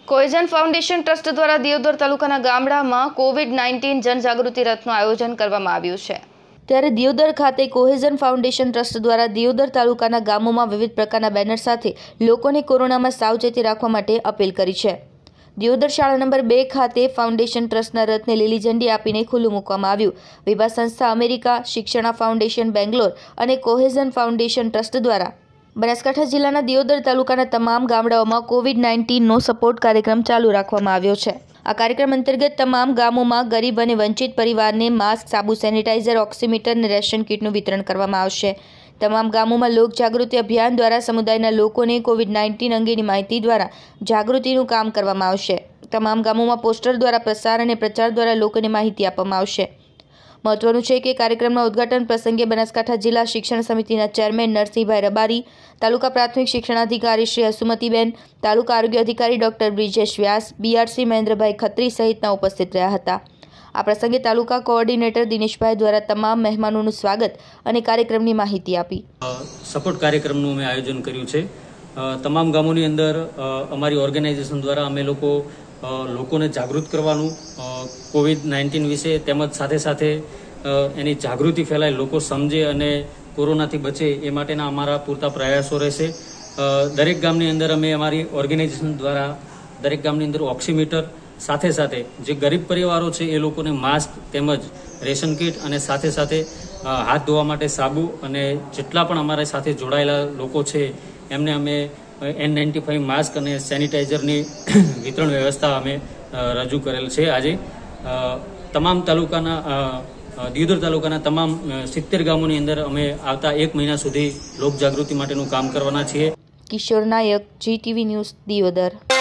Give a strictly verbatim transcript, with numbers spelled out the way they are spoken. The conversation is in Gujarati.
કોઈઝન ફાઉન્ડેશન ટ્રસ્ટ દ્વારા દિયોદર તાલુકાના ગામડામાં કોવિડ નાઇન્ટીન જનજાગૃતિ રથનું આયોજન કરવામાં આવ્યું છે। ત્યારે દિયોદર ખાતે કોઈઝન ફાઉન્ડેશન ટ્રસ્ટ દ્વારા દિયોદર તાલુકાના ગામોમાં વિવિધ પ્રકારના બેનર સાથે લોકોને કોરોનામાં સાવચેતી રાખવા માટે અપીલ કરી છે। દિયોદર શાળા નંબર બે ખાતે ફાઉન્ડેશન ટ્રસ્ટના રથને લીલી ઝંડી આપીને ખુલ્લું મૂકવામાં આવ્યું। વિભા સંસ્થા અમેરિકા, શિક્ષણા ફાઉન્ડેશન બેંગ્લોર અને કોઈઝન ફાઉન્ડેશન ટ્રસ્ટ દ્વારા બનાસકાંઠા જિલ્લાના દિયોદર તાલુકાના તમામ ગામડાઓમાં કોવિડ નાઇન્ટીનનો સપોર્ટ કાર્યક્રમ ચાલુ રાખવામાં આવ્યો છે। આ કાર્યક્રમ અંતર્ગત તમામ ગામોમાં ગરીબ અને વંચિત પરિવારને માસ્ક, સાબુ, સેનિટાઇઝર, ઓક્સીમીટર અને રેશન કીટનું વિતરણ કરવામાં આવશે। તમામ ગામોમાં લોક જાગૃતિ અભિયાન દ્વારા સમુદાયના લોકોને કોવિડ નાઇન્ટીન અંગેની માહિતી દ્વારા જાગૃતિનું કામ કરવામાં આવશે। તમામ ગામોમાં પોસ્ટર દ્વારા પ્રસાર અને પ્રચાર દ્વારા લોકોને માહિતી આપવામાં આવશે। મહત્વનું છે કે કાર્યક્રમના ઉદ્ઘાટન પ્રસંગે બનાસકાંઠા જિલ્લા શિક્ષણ સમિતિના ચેરમેન નરસિંહભાઈ રબારી, તાલુકા પ્રાથમિક શિક્ષણાધિકારી શ્રી હસુમતીબેન, તાલુકા આરોગ્ય અધિકારી ડોક્ટર બ્રિજેશ વ્યાસ, બીઆરસી મહેન્દ્રભાઈ ખત્રી સહિતના ઉપસ્થિત રહ્યા હતા। આ પ્રસંગે તાલુકા કોઓર્ડિનેટર દિનેશભાઈ દ્વારા તમામ મહેમાનોનું સ્વાગત અને કાર્યક્રમની માહિતી આપી। સપોર્ટ કાર્યક્રમનું અમે આયોજન કર્યું છે। તમામ ગામોની અંદર અમારી ઓર્ગેનાઇઝેશન દ્વારા અમે લોકો લોકોને જાગૃત કરવાનું કોવિડ નાઇન્ટીન વિશે, તેમજ સાથે સાથે એની જાગૃતિ ફેલાય, લોકો સમજે અને કોરોનાથી બચે એ માટેના અમારા પૂરતા પ્રયાસો રહેશે। દરેક ગામની અંદર અમે અમારી ઓર્ગેનાઇઝેશન દ્વારા દરેક ગામની અંદર ઓક્સીમીટર, સાથે સાથે જે ગરીબ પરિવારો છે એ લોકોને માસ્ક તેમજ રેશન કીટ અને સાથે સાથે હાથ ધોવા માટે સાબુ અને જેટલા પણ અમારા સાથે જોડાયેલા લોકો છે એમને અમે એન નાઇન્ટી ફાઇવ માસ્ક અને સેનિટાઈઝરની વિતરણ વ્યવસ્થા અમે રજૂ કરેલ છે। આજે તમામ તાલુકાના દિયોદર તાલુકાના તમામ સિત્તેર ગામોની અંદર અમે આવતા એક મહિના સુધી લોક જાગૃતિ માટેનું કામ કરવાના છીએ। Kishor Nayak, GTV news, Deodar.